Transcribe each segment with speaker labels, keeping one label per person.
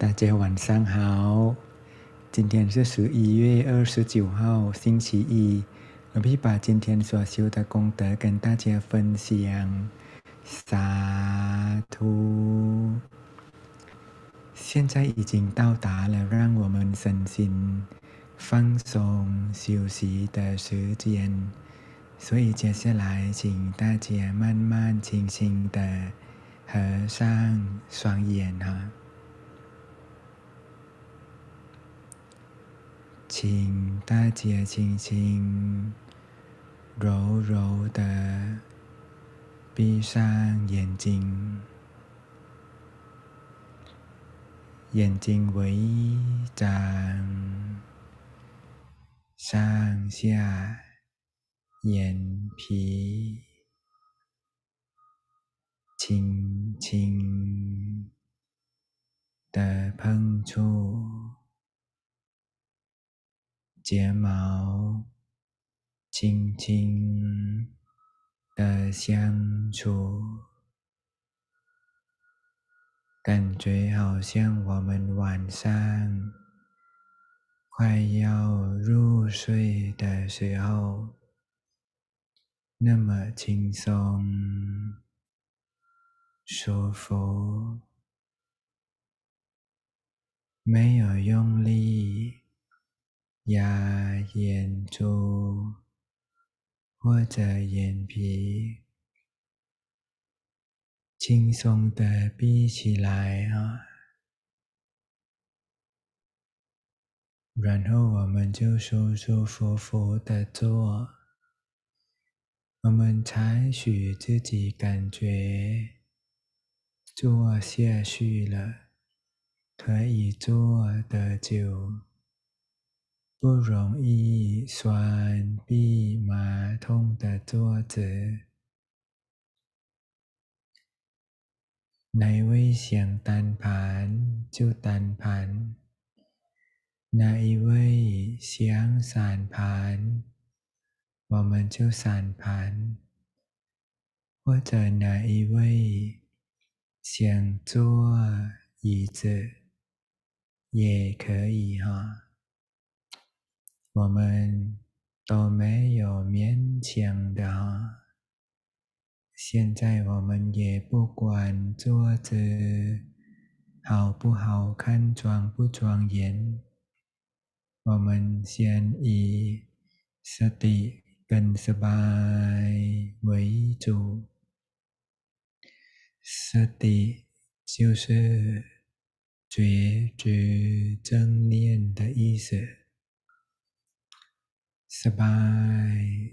Speaker 1: 大家晚上好，今天是11月29号，星期一。我必把今天所修的功德跟大家分享。萨图，现在已经到达了让我们身心放松休息的时间，所以接下来请大家慢慢轻轻的合上双眼哈。请大家轻轻、柔柔的闭上眼睛，眼睛微张，上下眼皮轻轻的碰触。睫毛轻轻的相处，感觉好像我们晚上快要入睡的时候，那么轻松、舒服，没有用力压眼珠或者眼皮，轻松的闭起来啊，然后我们就舒舒服服的做。我们采取自己感觉做下去了，可以做得久，不容易酸痹麻痛的桌子。哪位想单盘就单盘，哪一位想散盘，我们就散盘，或者哪一位想坐椅子也可以哈，我们都没有勉强的哈。现在我们也不管桌子好不好看、庄不庄严，我们先以สติ跟สบาย为主。สติ就是觉知正念的意思，สบาย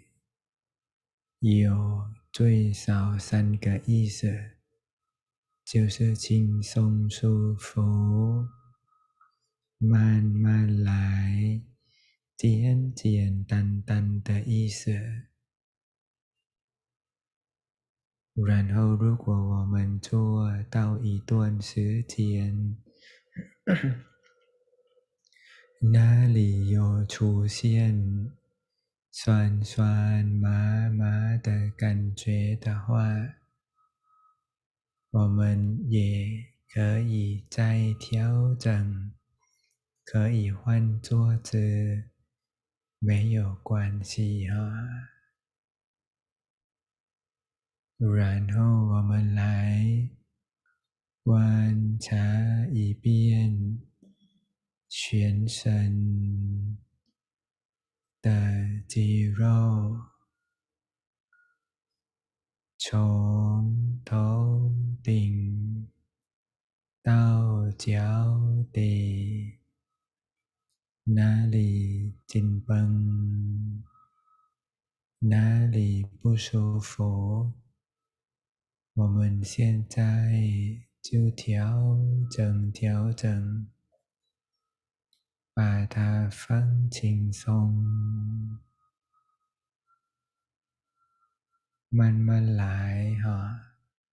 Speaker 1: 有最少3个意思，就是轻松舒服，慢慢来，简简单单的意思。然后如果我们做到一段时间，哪里有出现酸酸麻麻的感觉的话，我们也可以再调整，可以换桌子，没有关系哈。然后我们来观察一遍全身的肌肉，从头顶到脚底，哪里紧绷，哪里不舒服，我们现在就调整，把它放轻松，慢慢来哈。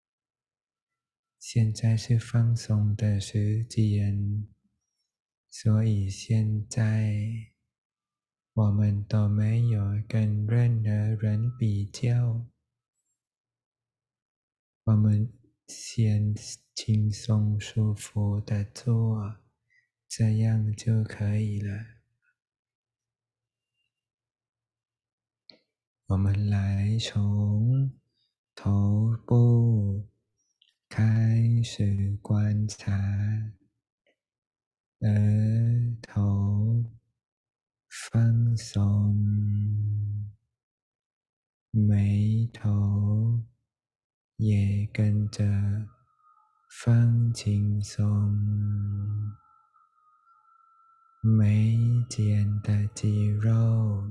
Speaker 1: 现在是放松的时间，所以现在我们都没有跟任何人比较，我们先轻松舒服的做， 这样就可以了。我们来从头部开始观察额头放松，眉头也跟着放轻松，眉间的肌肉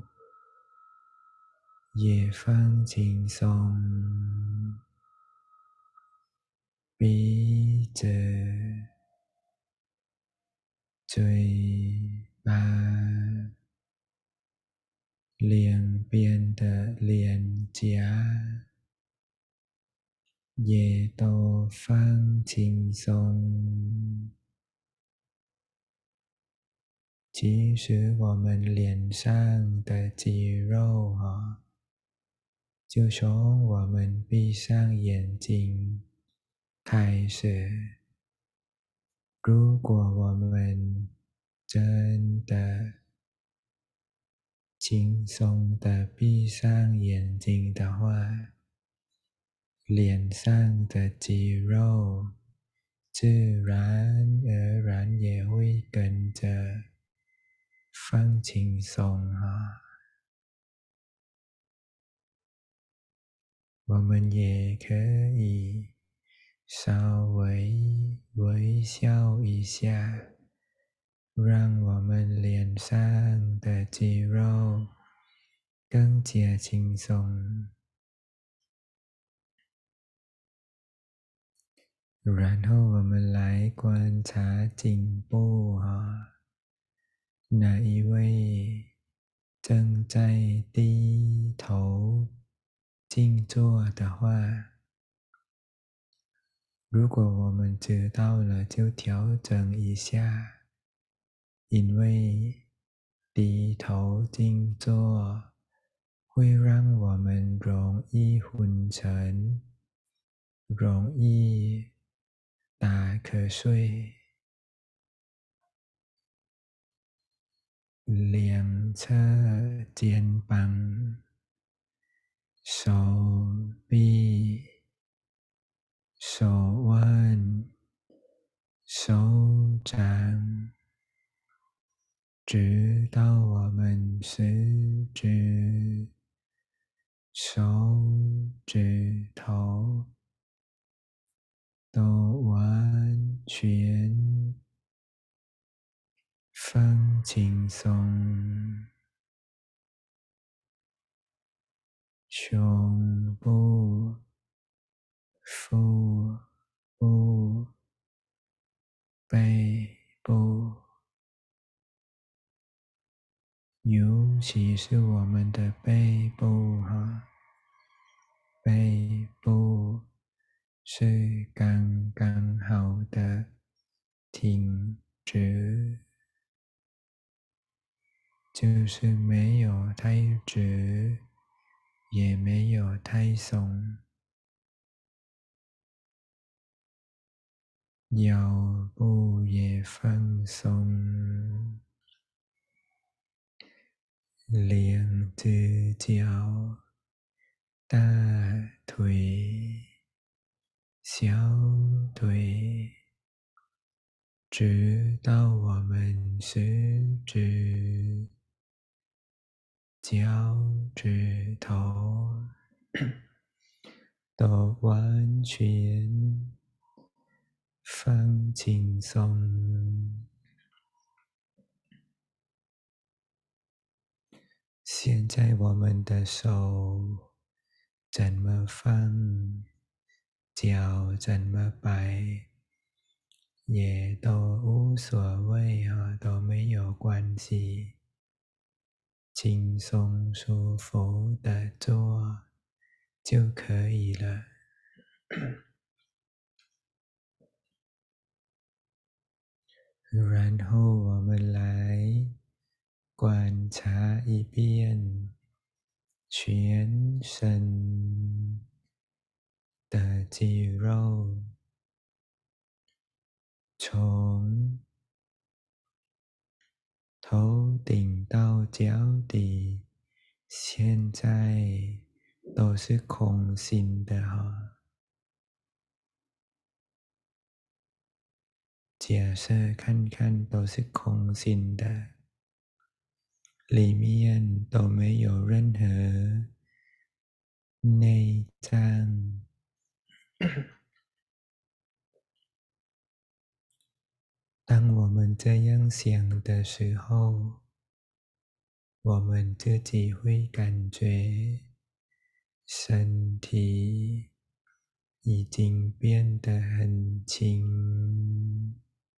Speaker 1: 也放轻松，鼻子、嘴巴、两边的脸颊也都放轻松。其实我们脸上的肌肉就从我们闭上眼睛开始。如果我们真的轻松的闭上眼睛的话，脸上的肌肉自然而然也会跟着放轻松我们也可以稍微微笑一下，让我们脸上的肌肉更加轻松。然后我们来观察颈部哪一位正在低头静坐的话，如果我们知道了，就调整一下，因为低头静坐会让我们容易昏沉，容易打瞌睡。两侧肩膀、手臂、手腕、手掌，直到我们食指、手指头，都完全放轻松。胸部、腹部、背部，尤其是我们的背部背部是刚刚好的挺直，就是没有太直，也没有太松。腰部也放松，两只脚、大腿、小腿，直到我们食指、脚趾头都完全放轻松。现在我们的手怎么放，脚怎么摆，也都无所谓都没有关系，轻松舒服的做就可以了。然后我们来观察一遍全身的肌肉，从脚底现在都是空心的哈。假设看看都是空心的，里面都没有任何内脏。当我们这样想的时候，我们自己会感觉身体已经变得很轻。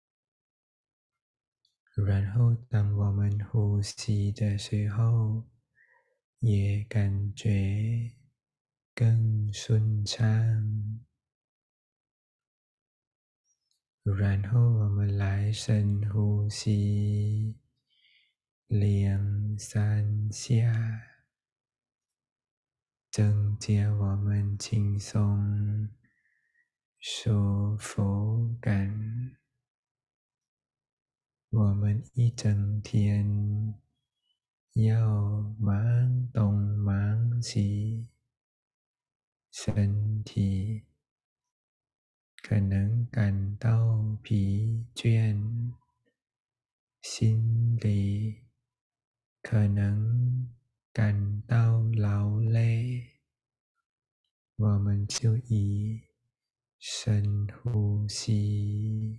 Speaker 1: 然后当我们呼吸的时候，也感觉更顺畅。然后我们来深呼吸2、3下，增加我们轻松舒服感。我们一整天要忙东忙西，身体可能感到疲倦，心里可能感到劳累，我们就以深呼吸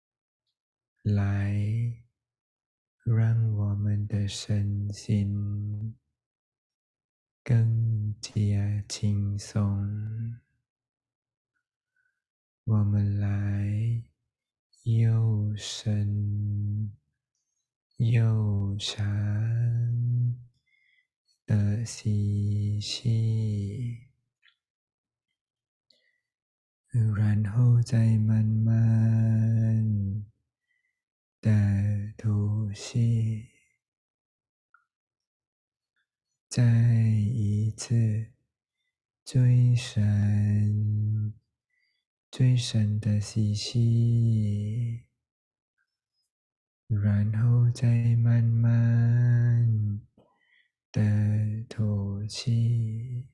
Speaker 1: 来让我们的身心更加轻松。我们来又深又长的吸气，然后再慢慢的吐气。再一次最深、最深的吸气，然后再慢慢的吐气。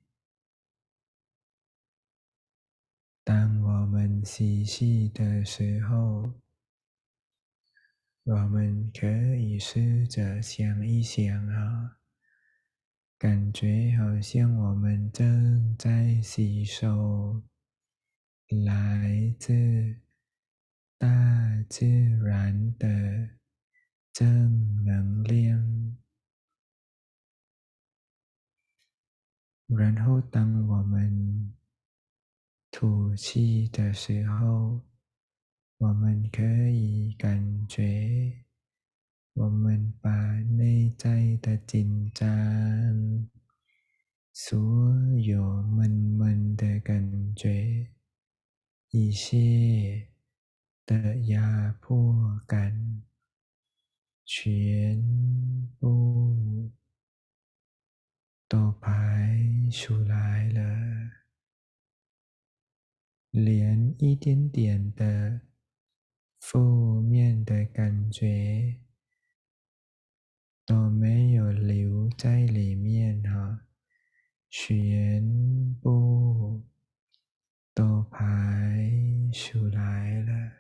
Speaker 1: 当我们吸气的时候，我们可以试着想一想啊，感觉好像我们正在吸收来自大自然的正能量。然后当我们吐气的时候，我们可以感觉我们把内在的紧张，所有闷闷的感觉，一些的压迫感，全部都排出来了，连一点点的负面的感觉都没有留在里面哈，全部都排出来了。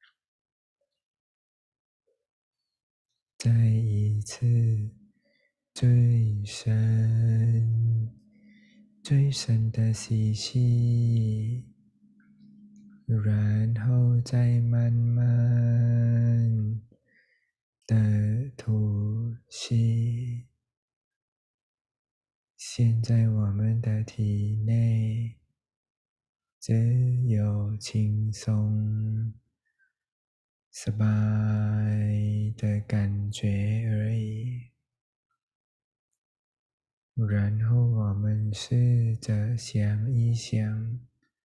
Speaker 1: 再一次最深、最深的吸气，然后再慢慢的吐气。现在我们的体内只有轻松、sby 的感觉而已。然后我们试着想一想，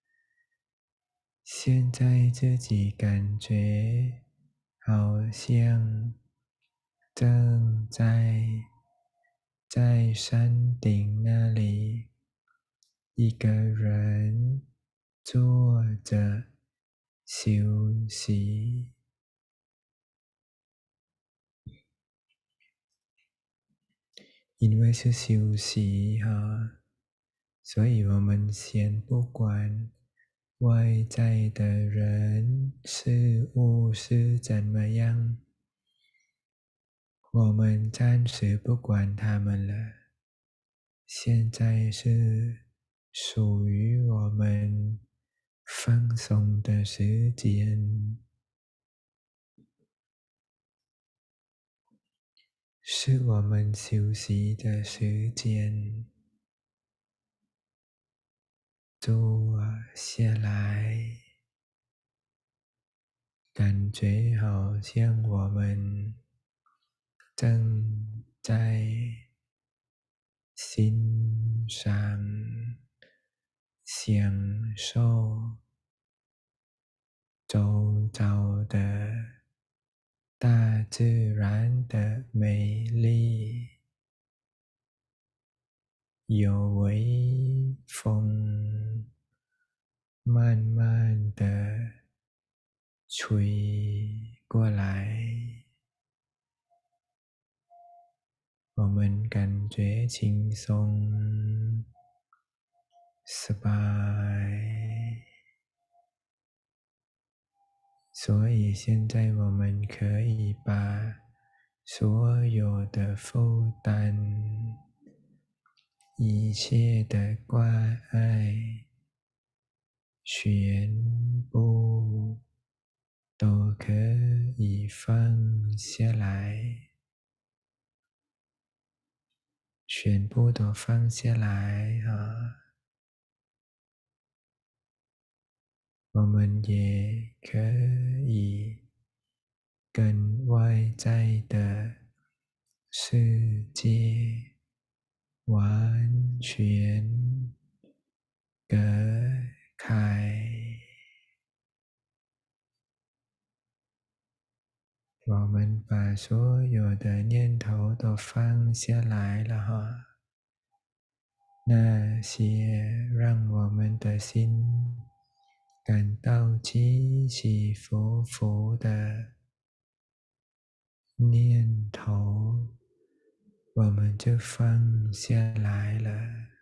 Speaker 1: 现在自己感觉好像正在山顶那里，一个人坐着休息。 因为是休息哈，所以我们先不管外在的人事物是怎么样，我们暂时不管他们了。现在是属于我们放松的时间，是我们休息的时间。坐下来，感觉好像我们正在欣赏、享受周遭的大自然的美丽，有微风慢慢的吹过来，我们感觉轻松、สบาย所以现在我们可以把所有的负担、一切的挂碍，全部都可以放下来，全部都放下来啊！我们也可以跟外在的世界完全隔开。我们把所有的念头都放下来了哈，那些让我们的心感到起起伏伏的念头，我们就放下来了。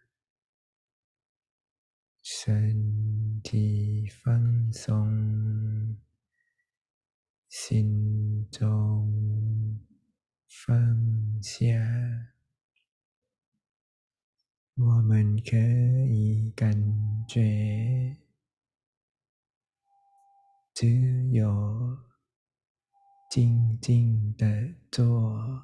Speaker 1: 身体放松，心中放下，我们可以感觉只有静静的做，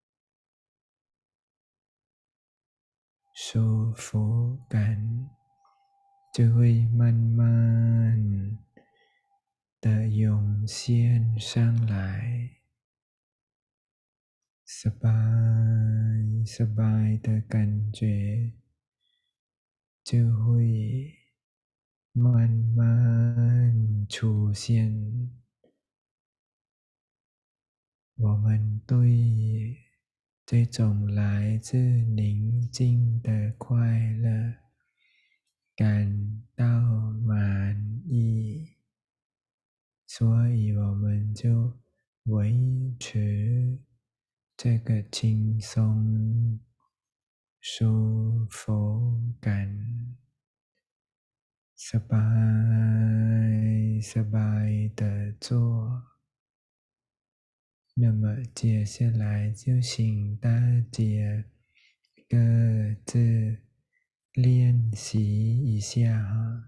Speaker 1: 舒服感就会慢慢的涌现上来。สบายสบาย的感觉就会慢慢出现。我们对这种来自宁静的快乐感到满意，所以我们就维持这个轻松、舒服感，สบายสบาย的做。那么接下来就请大家各自练习一下哈。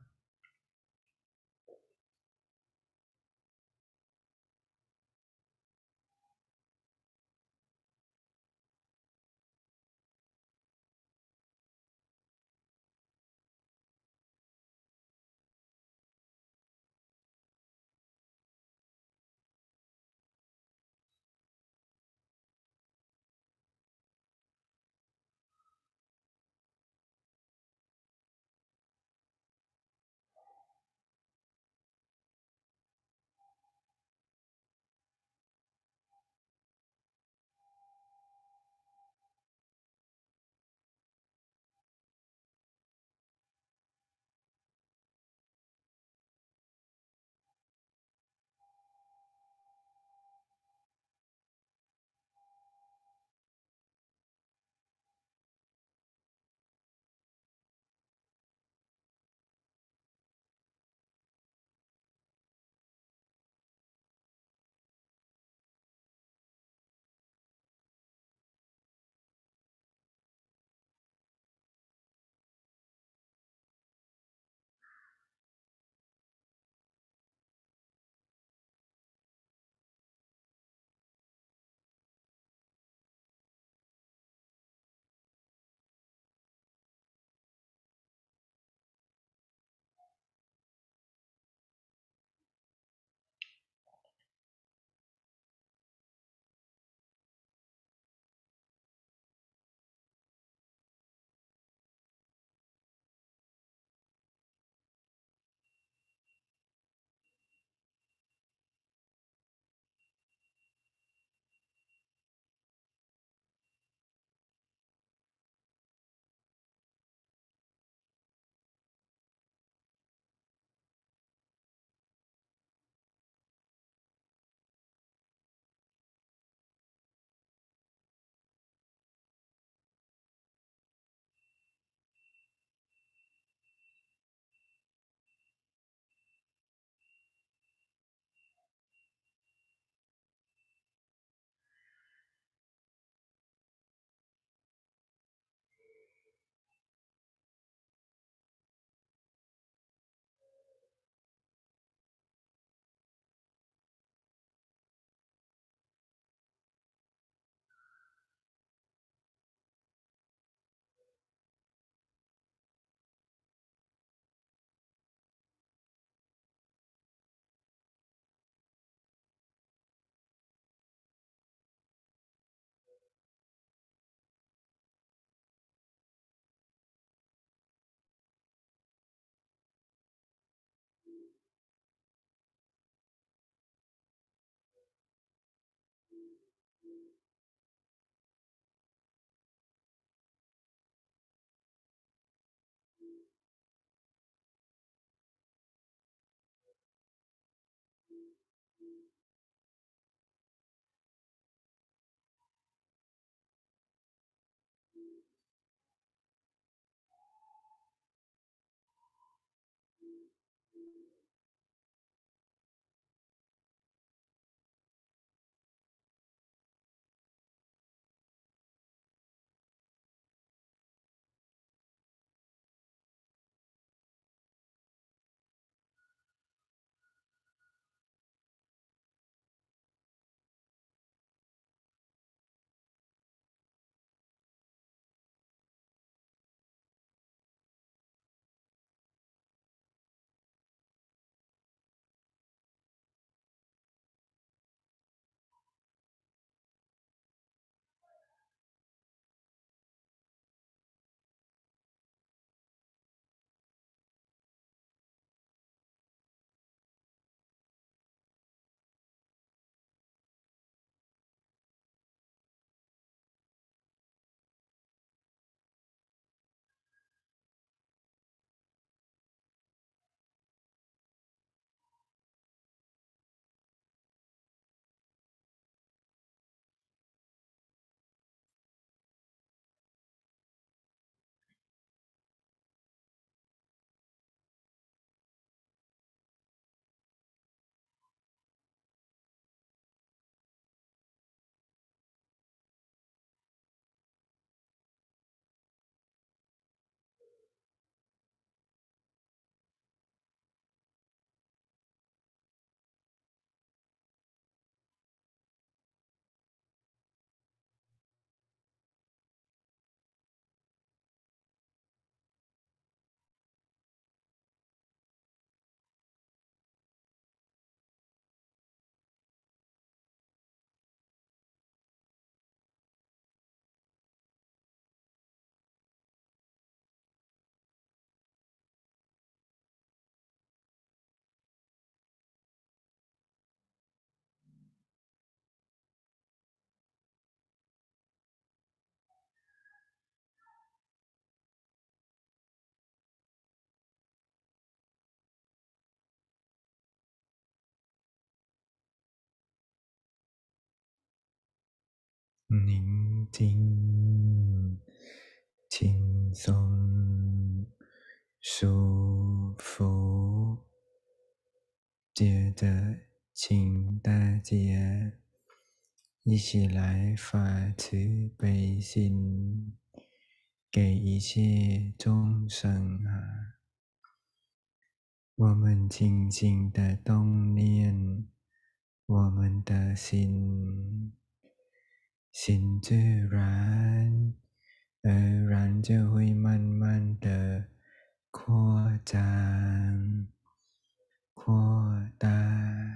Speaker 1: 宁静、轻松、舒服。接着，请大家一起来发慈悲心，给一切众生啊！我们轻轻的动念我们的心，心自然而然就会慢慢的扩张、扩大，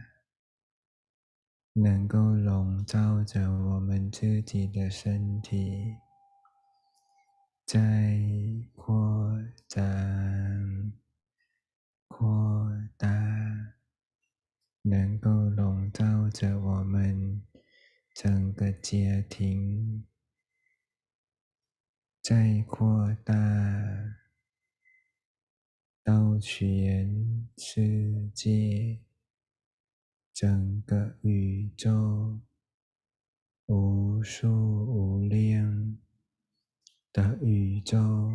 Speaker 1: 能够笼罩着我们自己的身体，在扩张、扩大。能够笼罩着我们整个家庭，再扩大到全世界，整个宇宙无数无量的宇宙，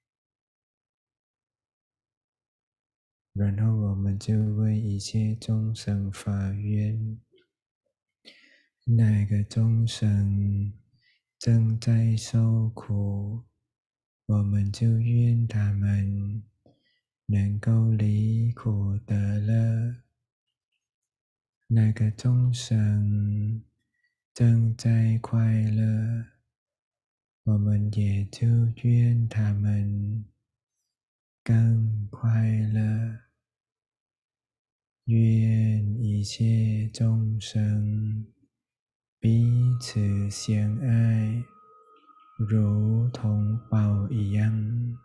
Speaker 1: 然后我们就为一切众生发愿。那个众生正在受苦，我们就愿他们能够离苦得乐。那个众生正在快乐，我们也就愿他们更快乐。愿一切众生彼此相爱，如同宝一样。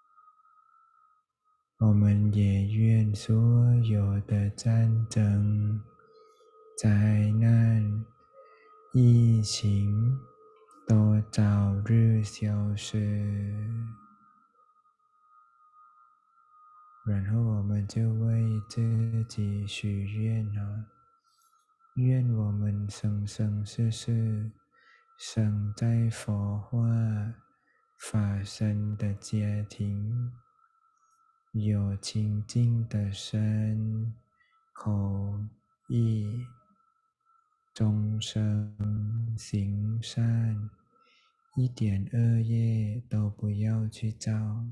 Speaker 1: 我们也愿所有的战争、灾难、疫情都早日消失。然后我们就为自己许愿啊，愿我们生生世世生在佛化法身的家庭，有清净的身、口、意，终生行善，一点恶业都不要去造。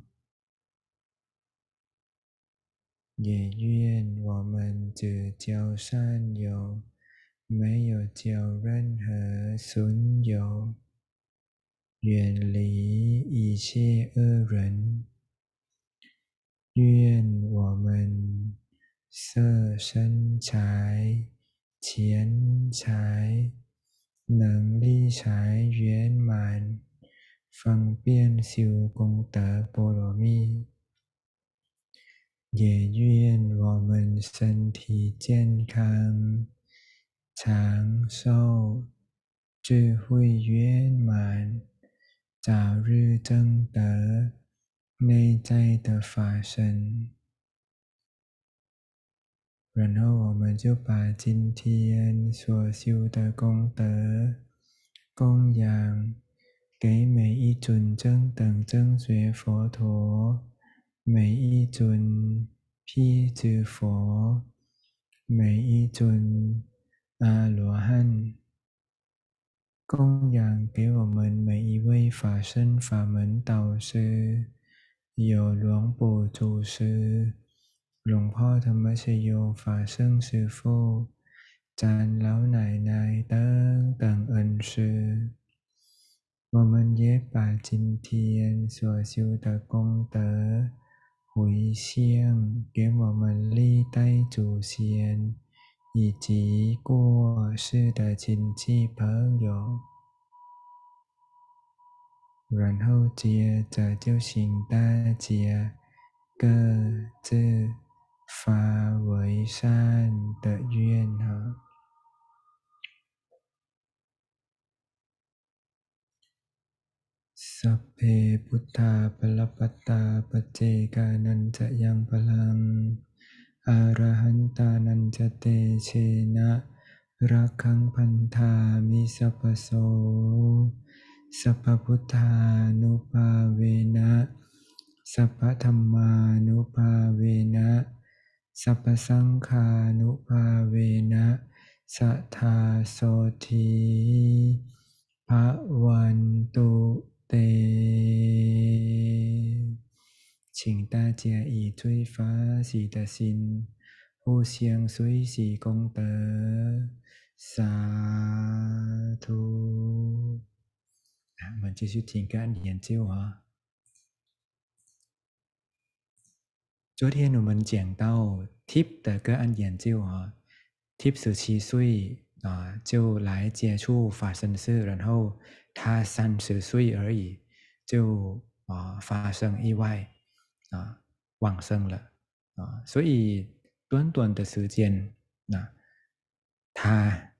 Speaker 1: 也愿我们只交善友，没有交任何损友，远离一切恶人。愿我们色身财、钱财、能力财圆满，方便修功德波罗蜜。也愿我们身体健康、长寿、智慧圆满，早日证得内在的法身。然后我们就把今天所修的功德供养给每一尊正等正觉佛陀，每一尊辟支佛，每一尊阿罗汉，供养给我们每一位法身法门导师，有หลวงปู่祖师、หลวงพ่อธรรมชโย法圣师父、詹老奶奶等等恩师。我们也把今天所修的功德回向给我们历代祖先以及过世的亲戚朋友，然后接着就请大家各自发为善的愿啊。สัพเพพุทธาภลปัตตาปัจเจกานันจะยังพลังอรหันตานันจะเตเชนะรักขังพันธามิสัพพโสสัพพพุทธานุภาเวนะสัพพธัมมานุภาเวนะสัพพสังฆานุภาเวนะสัทธาโสธีภวันตุเต请大家以最发喜的心互相随喜功德，萨图。我们继续听个案研究啊。昨天我们讲到 Tip 的个案研究啊，Tip 17岁就来接触法身寺，然后他30岁而已就发生意外往生了所以短短的时间他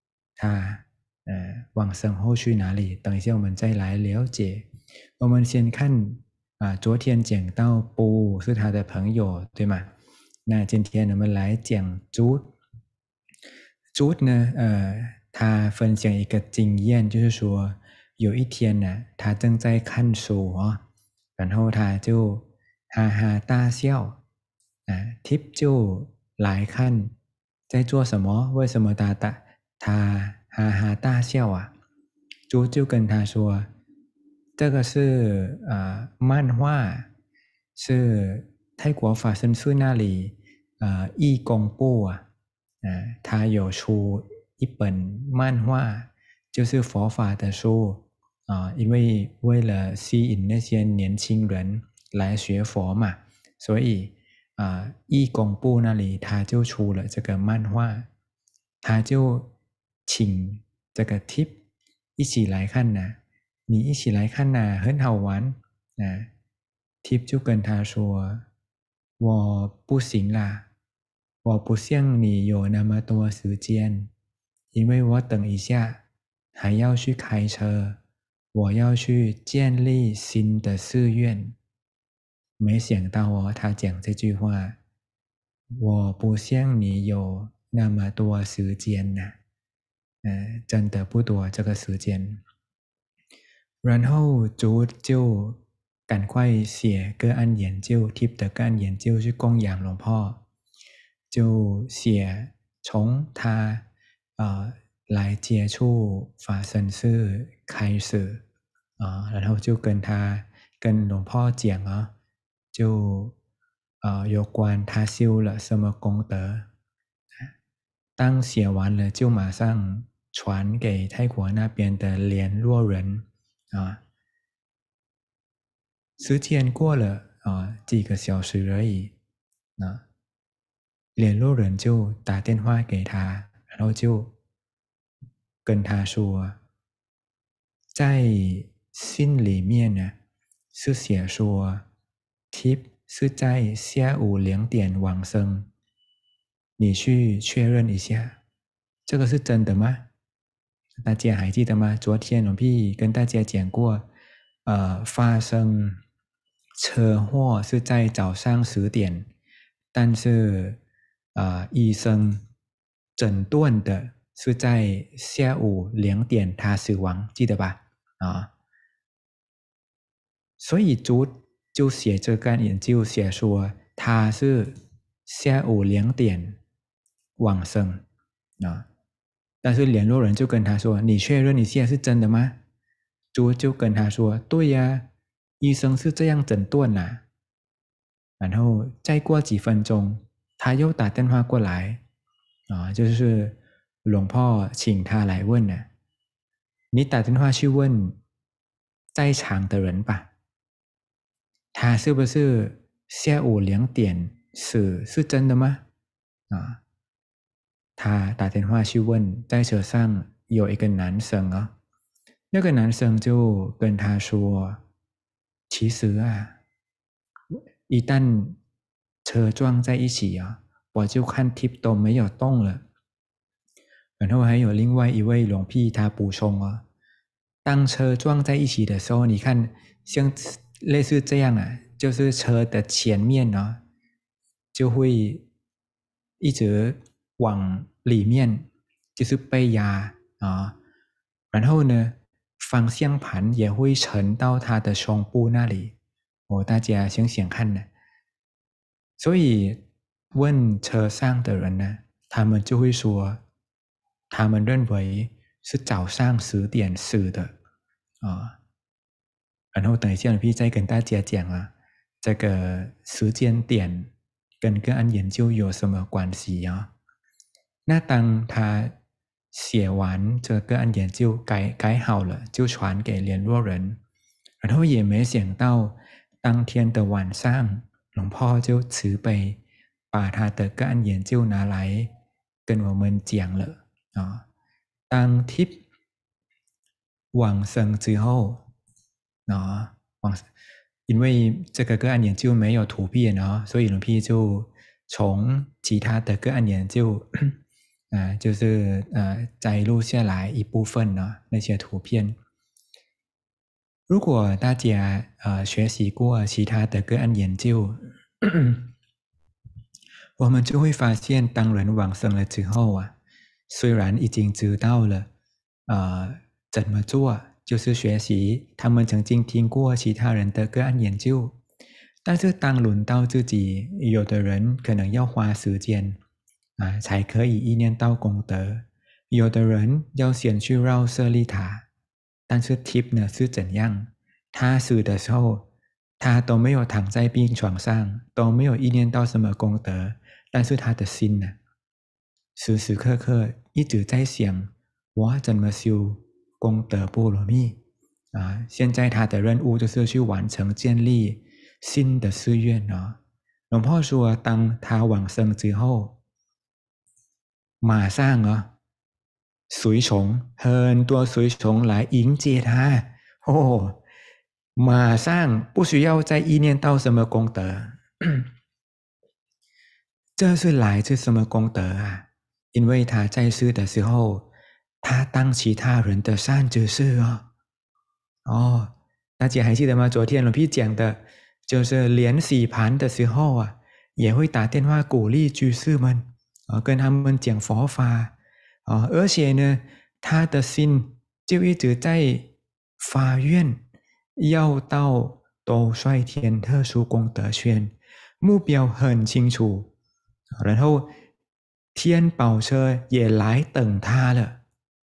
Speaker 1: 往生后去哪里？等一下我们再来了解。我们先看昨天讲到布是他的朋友，对吗？那今天我们来讲朱。朱呢，他分享一个经验，就是说有一天呢，他正在看书然后他就哈哈大笑，Tip 就来看在做什么，为什么他哈哈大笑朱就跟他说，这个是漫画，是泰国法身寺那里义工部他有出一本漫画，就是佛法的书因为为了吸引那些年轻人来学佛嘛，所以义工部那里他就出了这个漫画，他就请这个 Tip 一起来看你一起来看很好玩Tip 就跟他说，我不行啦，我不像你有那么多时间，因为我等一下还要去开车，我要去建立新的寺院。没想到他讲这句话，我不像你有那么多时间真的不多这个时间。然后竹就赶快写个案研究 Tip 的个案研究去供养龙พ่就写从他来接触法身寺开始然后就跟龙พ่讲就有关他修了什么功德当写完了就马上传给泰国那边的联络人时间过了几个小时而已联络人就打电话给他，然后就跟他说，在信里面呢是写说 Tip 是在下午2点往生，你去确认一下，这个是真的吗？大家还记得吗？昨天我พี่跟大家讲过发生车祸是在早上10点，但是医生诊断的是在下午2点他死亡，记得吧？所以竹就写这个研究写说他是下午2点往生但是联络人就跟他说，你确认一下是真的吗？竹就跟他说，对呀，医生是这样诊断然后再过几分钟他又打电话过来就是龙พ่请他来问你打电话去问在场的人吧，他是不是下午2点死是真的吗他打电话去问在车上有一个男生那个男生就跟他说，其实一旦车撞在一起我就看 Tip 都没有动了。然后还有另外一位龙พี่他补充当车撞在一起的时候，你看像类似这样就是车的前面就会一直往里面就是背压啊，然后呢，方向盘也会沉到他的胸部那里。大家想想看呢。所以问车上的人呢，他们就会说，他们认为是早上10点死的啊。然后等一下พี่再跟大家讲啊，这个时间点跟个案研究有什么关系啊？那当他写完这个案研究改好了，就传给联络人，然后也没想到当天的晚上，หลวงพ่อ就慈悲把他的个案研究拿来跟我们讲了啊。当 tip 往生之后啊，因为这个个案研究没有图片啊，所以หลวงพี่就从其他的个案研究就是摘录下来一部分呢，那些图片。如果大家学习过其他的个案研究，我们就会发现，当人往生了之后啊，虽然已经知道了怎么做，就是学习他们曾经听过其他人的个案研究，但是当轮到自己，有的人可能要花时间才可以意念到功德，有的人要先去绕舍利塔，但是 tip 呢是怎样？他死的时候，他都没有躺在病床上，都没有意念到什么功德，但是他的心呢，时时刻刻一直在想，我怎么修功德波罗蜜现在他的任务就是去完成建立新的寺院啊。หลวงพ่อ说，当他往生之后，马上随从很多随从来迎接他马上不需要再意念到什么功德这是来自什么功德啊？因为他在世的时候，他当其他人的善知识大家还记得吗？昨天หลวงพี่讲的，就是连洗盘的时候也会打电话鼓励居士们跟他们讲佛法而且呢，他的心就一直在发愿，要到兜率天特殊功德圈，目标很清楚。然后天宝车也来等他了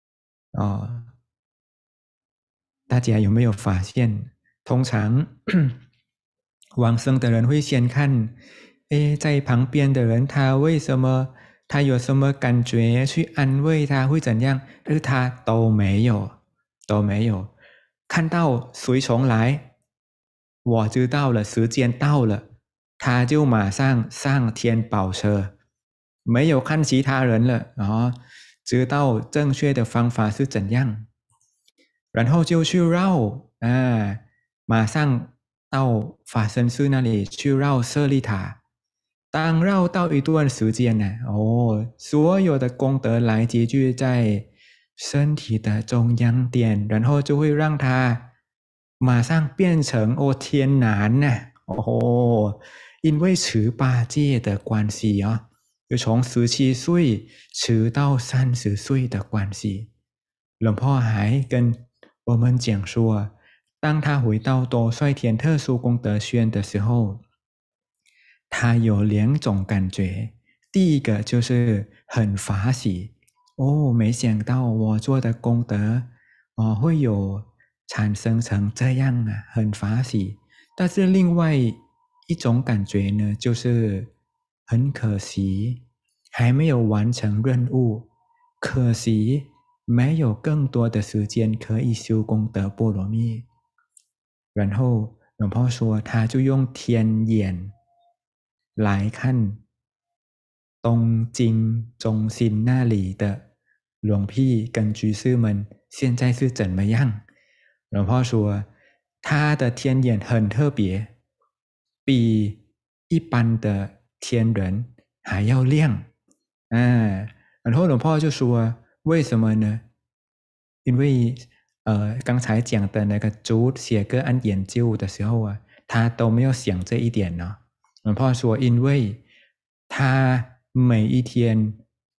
Speaker 1: 大家有没有发现，通常往生的人会先看，在旁边的人他为什么，他有什么感觉去安慰他，会怎样？但是他都没有，看到随从来，我知道了，时间到了，他就马上上天宝车，没有看其他人了知道正确的方法是怎样。然后就去绕马上到法身寺那里去绕舍利塔。当绕到一段时间呢，所有的功德来集聚在身体的中央点，然后就会让它马上变成天男呢因为持八戒的关系就从17岁持到30岁的关系。หลวงพ่อ还跟我们讲说，当他回到兜率天特殊功德圈的时候，他有2种感觉。第一个就是很法喜没想到我做的功德会有产生成这样很法喜。但是另外一种感觉呢，就是很可惜，还没有完成任务，可惜没有更多的时间可以修功德波罗蜜。然后หลวงพ่อ说，他就用天眼来看东京中心那里的หลวงพี่跟居士们现在是怎么样。หลวงพ่อ说，他的天眼很特别，比一般的天人还要亮然后หลวงพ่อ就说，为什么呢？因为刚才讲的那个朱写个案研究的时候他都没有想这一点呢。หลวงพ่อ说，因为他每一天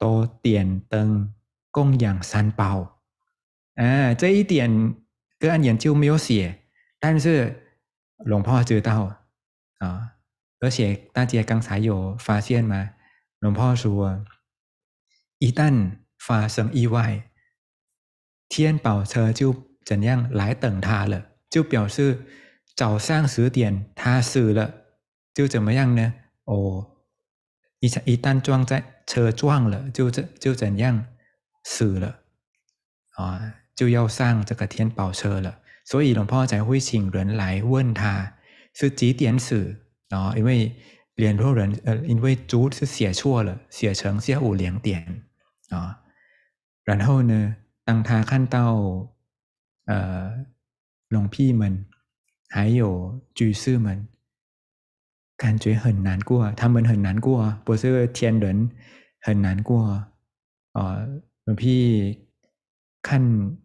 Speaker 1: 都点灯供养三宝这一点个案研究没有写，但是龙婆知道而且大家刚才有发现吗？龙婆说，一旦发生意外，天宝车就怎样来等他了，就表示早上10点他死了，就怎么样呢？一旦车撞了，就怎样死了就要上这个天宝车了，所以龙婆才会请人来问他是几点死因为联络人因为猪是写错了，写成下午2点然后呢，当他看到龙屁们还有居士们感觉很难过，他们很难过不是天人很难过龙屁看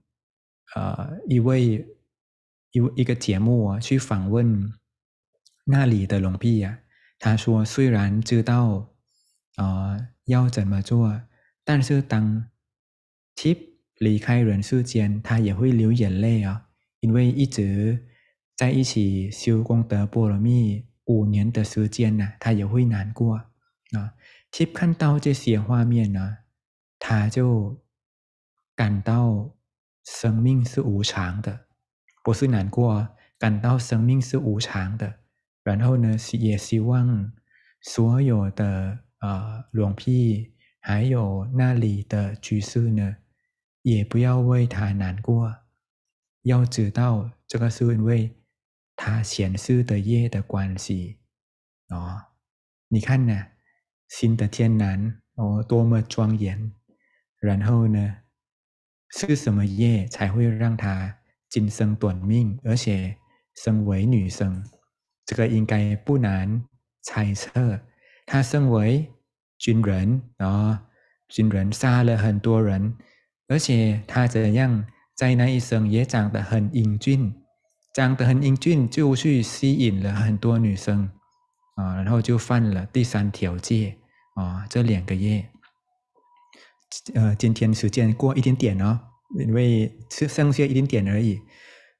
Speaker 1: 一个节目去访问那里的龙屁他说虽然知道要怎么做，但是当ทิพย์离开人世间，他也会流眼泪因为一直在一起修功德波罗蜜5年的时间他也会难过ทิพย์看到这些画面他就感到生命是无常的，不是难过感到生命是无常的，然后呢也希望所有的龙屁还有那里的居士呢也不要为他难过，要知道这个是因为他前世的业的关系你看呢新的天南多么庄严，然后呢是什么业才会让他今生短命而且生为女生，这个应该不难猜测，他身为军人军人杀了很多人，而且他怎样在那一生也长得很英俊，长得很英俊就去吸引了很多女生然后就犯了第3条戒这2个业今天时间过一点点因为剩下一点点而已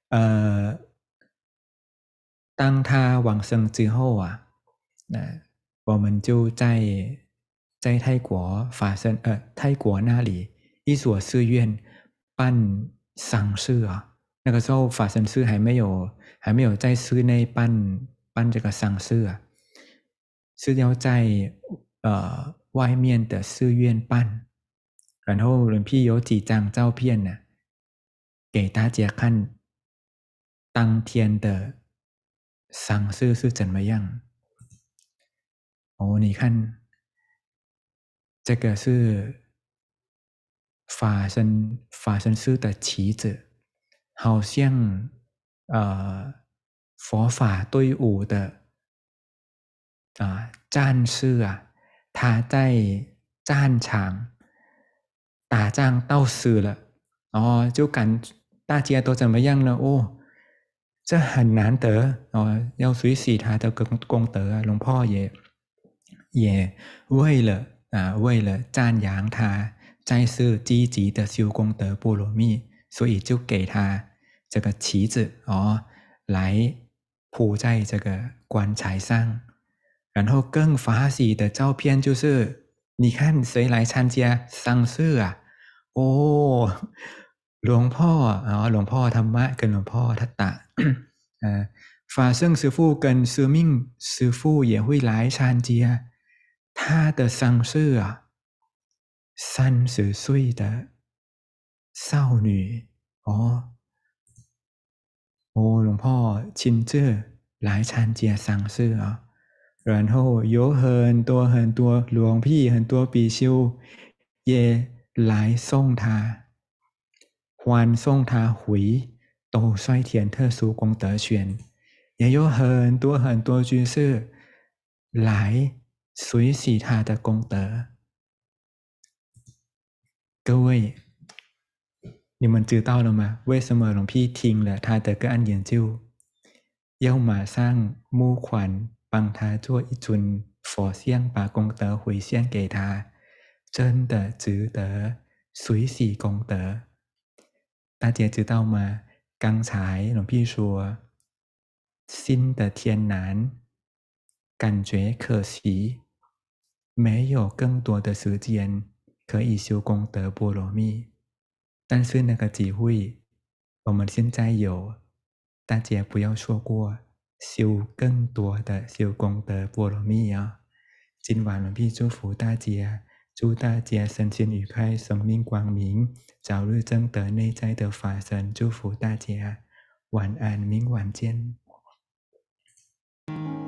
Speaker 1: 当他往生之后我们就在泰国泰国那里一所寺院办丧事那个时候法身寺还没有在寺内办这个丧事是要在外面的寺院办，然后轮พี่有几张照片呢给大家看当天的丧事是怎么样你看这个是法身寺的旗子，好像佛法队伍的战士他在战场打仗到死了就大家都怎么样呢这很难得要随喜他的功德龙พ่อ也为了赞扬他再次积极的修功德波罗蜜，所以就给他这个旗子来铺在这个棺材上，然后更法喜的照片就是你看谁来参加丧事หลวงพ่อหลวงพ่อธรรมะ跟หลวงพ่อทัตตะ法圣师父跟生命师父也会来参加他的丧事30岁的少女หลวงพ่อ亲自来参加丧事然后有很多很多龙屁很多比丘也来送他欢送他回斗率田特殊功德圈，也有很多很多居士来随喜他的功德。各位，你们知道了吗？为什么龙屁停了他的个案研究，要马上募款帮他做一尊佛像，把功德回向给他？ 真的值得随喜功德。大家知道吗？刚才หลวงพี่说新的天南感觉可惜没有更多的时间可以修功德波罗蜜，但是那个机会我们现在有，大家不要错过修更多的修功德波罗蜜啊！今晚หลวงพี่祝福大家，祝大家身心愉快，生命光明，早日证得内在的法身。祝福大家，晚安，明晚见。